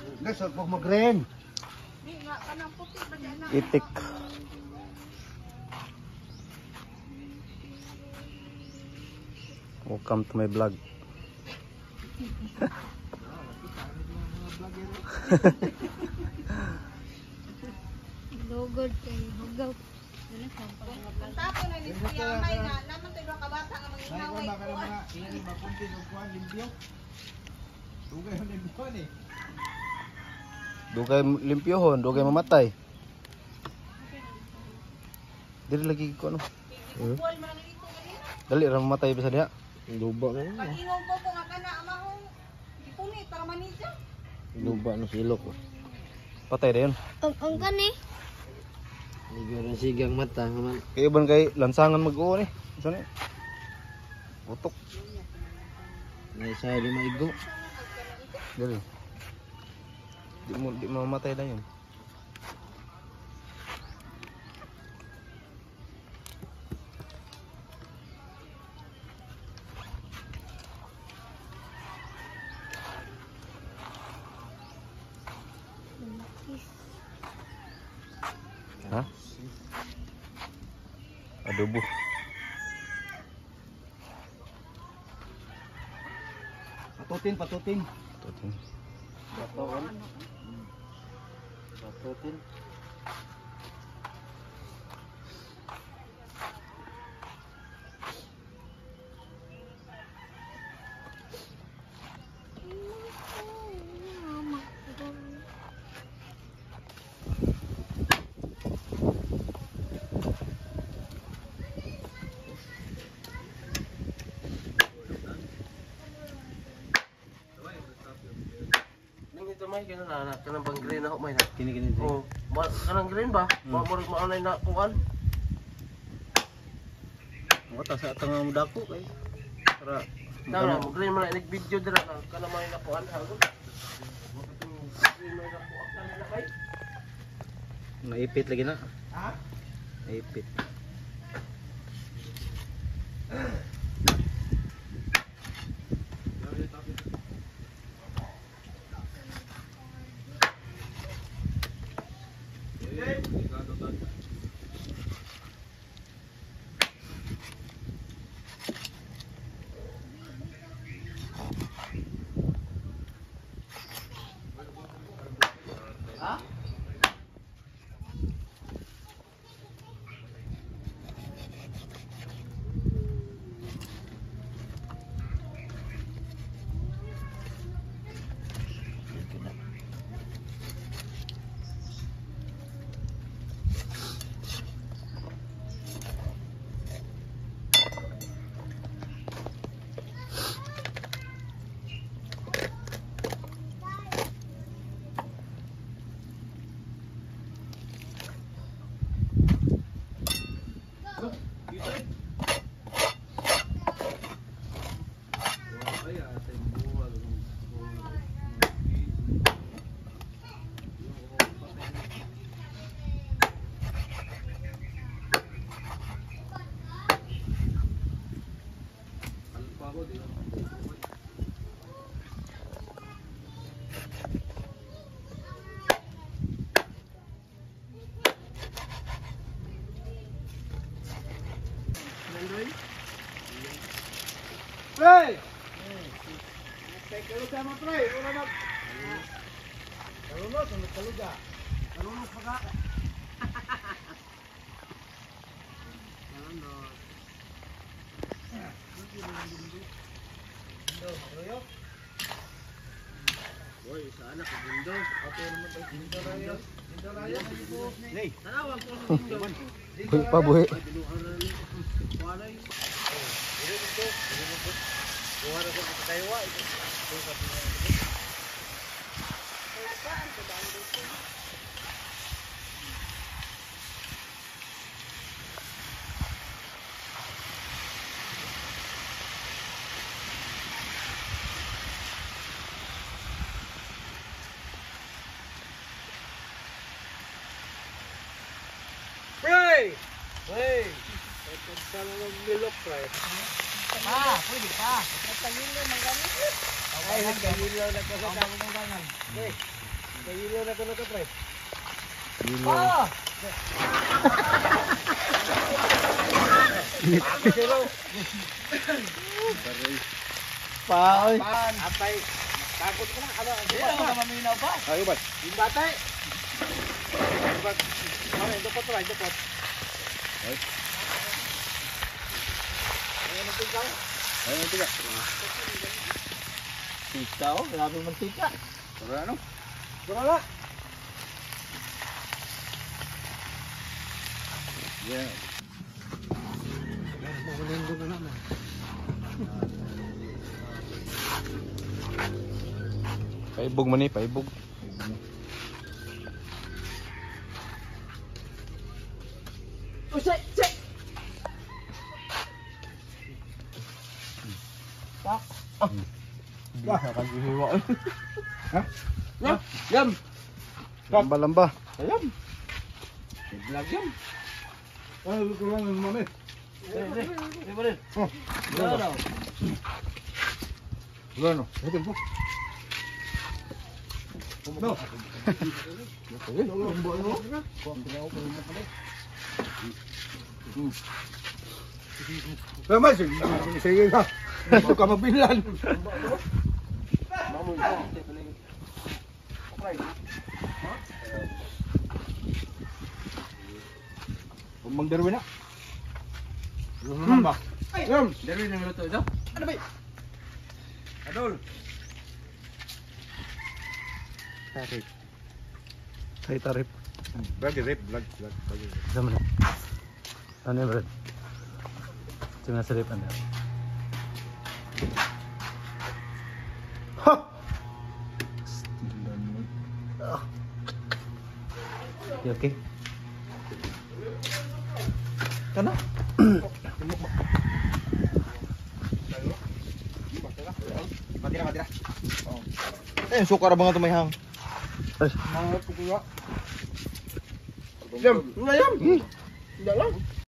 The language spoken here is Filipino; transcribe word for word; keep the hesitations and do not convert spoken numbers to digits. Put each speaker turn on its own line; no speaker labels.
Guys, huwag mo mag-green.
Itik. Welcome to my vlog.
Lugod kay hugaw.
Tapo na ni siya may nga naman tayo kabata nga mangingaway ko.
Ini mapunti ng kuwan, limpyo. Dugay yung limpyo ni.
Dugay limpyohon, dugay mamatay. Dili lagi ko ano.
Buwal man ang ito kanina.
Dali ra mamatay bisa diha.
Luba na.
Pag-ingong ko ko nga kana amahong ipunit para manisa.
Luba na silok.
Patay na yun.
Ang ang kani.
Liguro sigang mata man.
Kaya iban kay lansangan mag-uo ni. Isa ni. Utok.
Nasa di maigo.
Dali. Di mo di mamatay na yun. Ha? Adobo.
Patutin, patutin.
Tutin.
Patuon. Patutin. May kana na kanang bang green ako may na
Kini kini.
oh kanang green ba mo mo maulay na kuan
Mo ta sa tanga mo dako kay. Para
na mo green man nag video dira na kana may na kuan ha green may na kuan na kay
naipit lagi na.
ha
Naipit.
Pre! Kay kaluga mo, pre. Wala mag... Kalunod, ano kaluga? Kalunod pa ka? Kalunod. Bindo, maroyo? Boy, sana ka bindo. Ato naman tayo bindo na yun. Bindo na yun. Hey! Tanawag ko sa bindo.
Buhi pa buhi.
Wala yun. Ini itu, ini itu. Buat aku kita kaiwa itu. Itu satunya.
Apaan to daan dito?
Pray! Pray! Pagkakala ng milok, pray. Pa, pwede pa.
Nagtagilo man gani.
Ay, nagkahilo na kasama mo ganyan. Okay. Kayilo na ko na to, pre.
Gilo.
Ah! Zero.
Paoy.
Apay. Takot ko na. Ano? Di ba maminaw pa?
Ayo ba?
Yung bata eh. Diba? Ano, yung dukot ba? Yung dukot.
Ay.
Ano yung tingkaw?
Ayo tiga.
Tika oh, grabe mantika.
Para ano?
Pura na.
Yeah.
Magulindo na naman.
Paibog man eh, paibog.
Usay! Usay! Tak!
Hindi sa kaghihiwa.
Ha? Yam! Yam!
Lamba-lamba.
Ayam! Vlog yam!
Ay, gusto lang ng mami.
Eh, eh, eh, ba rin?
Oh,
Wala daw.
wala no. Hotel po. No. Tama, sige. Sige ka. Ito ka mabilan. Umang Darwin na. Ano naman ba? Ayam.
Darwin yung luto ito?
Ano ba? Adol.
Tarik.
Say tarip.
Vlog, rip, vlog, vlog, vlog.
Sama na. Ano yung bread? Ito na sarip ano. Ha! Okay, okay. Kana?
Matira, matira. Eh, sukar ba nga tumahang?
Ay,
Mga pagkuha.
Jam.
Ngayon! Hindi lang.